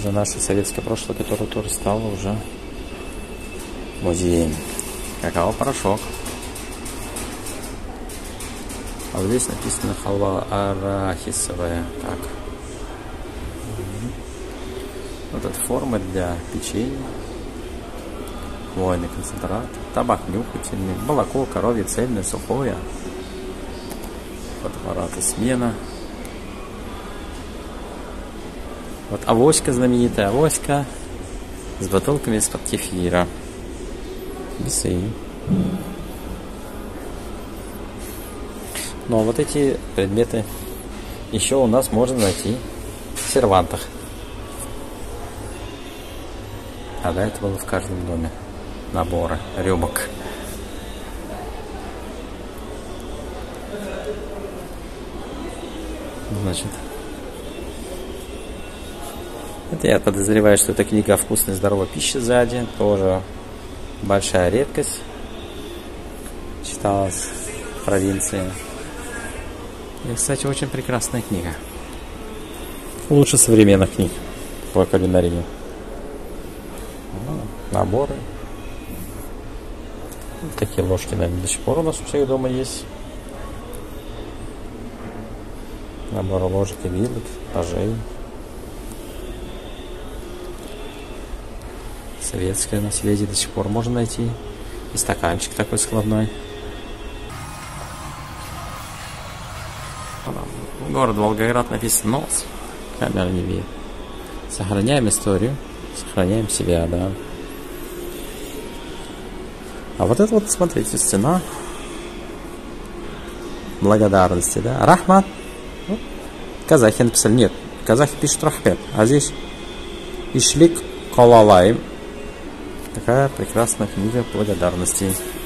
за наше советское прошлое, которое тоже стало уже музеем. Какао-порошок. А вот здесь написано халва арахисовая. Так. Вот это формы для печенья. Хвойный концентрат. Табак нюхательный. Молоко коровье цельное, сухое. Фотоаппараты смена. Вот авоська, знаменитая авоська с бутылками из-под кефира. Весы. Но вот эти предметы еще у нас можно найти в сервантах. А до этого было в каждом доме наборы рюмок. Значит, это я подозреваю, что это книга о вкусной и здоровой пище сзади. Тоже большая редкость. Читалась в провинции. И, кстати, очень прекрасная книга. Лучше современных книг по кулинарии. Наборы. Такие ложки, наверное, до сих пор у нас у всех дома есть. Набор ложек и вилок, ножей. Советское наследие до сих пор можно найти. И стаканчик такой складной. Город Волгоград написано нос. Камера не видит. Сохраняем историю. Сохраняем себя, да. А вот это вот, смотрите, стена благодарности, да. Рахмат. Казахи написали. Нет, казахи пишут рахмет. А здесь Ишлик Калалай. Такая прекрасная книга благодарности.